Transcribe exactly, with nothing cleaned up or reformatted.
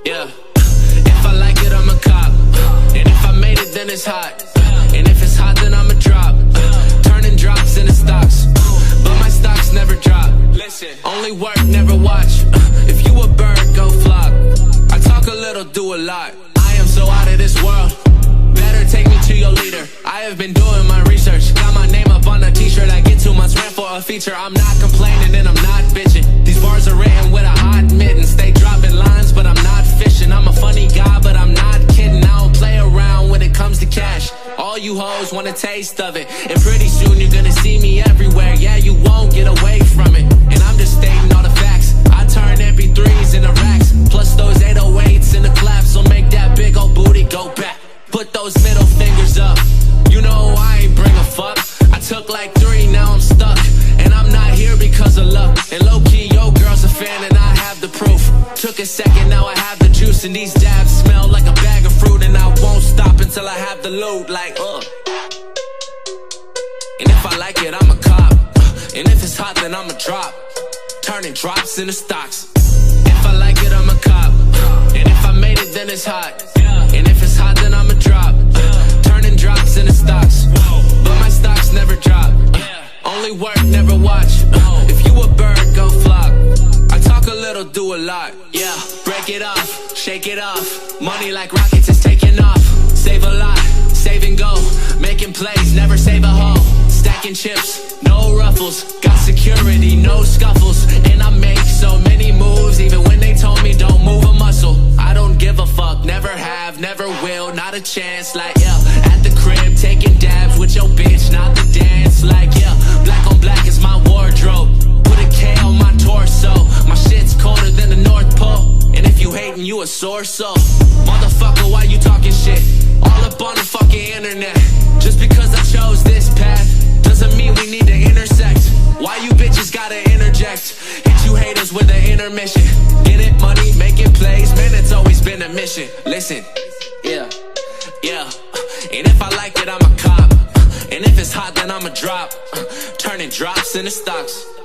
Yeah. If I like it, I'm a cop. And if I made it, then it's hot. And if it's hot, then I'ma drop. Turning drops into stocks. But my stocks never drop. Listen, only work, never watch. If you a bird, go flock. I talk a little, do a lot. I am so out of this world. Better take me to your leader. I have been doing my research. Got my name up on a t-shirt. I get two months rent for a feature. I'm not complaining and I'm not bitching. These bars are written with a hot mitten. Stay dropping lines, but I'm not fishing. I'm a funny guy, but I'm not kidding. I don't play around when it comes to cash. All you hoes want a taste of it. And pretty soon you're gonna see me everywhere. Yeah, you won't get away from it. And I'm just stating all the facts. I turn M P threes into racks. Plus those eight oh eights in the claps will make that big old booty go back. Put those middle fingers up. You know I ain't bring a fuck. I took like three, now I'm stuck. And I'm not here because of luck. And low-key, yo girl's a fan and I have the proof. Took a second, now I have the juice. And these dabs smell like a bag of fruit. And I won't stop until I have the loot. Like, uh And if I like it, I'm a cop. And if it's hot, then I'ma drop. Turning drops into stocks. If I like it, I'm a cop. And if I made it, then it's hot. And if it's hot, then I'ma drop. Turning drops into stocks. But my stocks never drop. Only work, never watch. If you a bird, go flock. I talk a little, do a lot. Yeah, break it off, shake it off. Money like rockets is taking off. Save a lot, save and go. Making plays, never save a hoe. Stacking chips, no ruffles. Got security, no scuffles. And I make so many moves, even when they told me don't move a muscle. I don't give a fuck, never have, never will, not a chance. Like, yeah, at the crib, taking dabs with your bitch, not the dance. Like, yeah, black on black is my wardrobe. Put a K on my torso. My shit's colder than the North Pole. And if you hating, you a sore soul. Motherfucker, why you talking shit? All up on the fucking internet. Just because I chose this path doesn't mean we need to intersect. Why you bitches gotta interject? Hit you haters with an intermission. Get it, money, making plays. Man, it's always been a mission. Listen, yeah, yeah. And if I like it, I'm a cop. And if it's hot, then I'ma drop. Turning drops into stocks.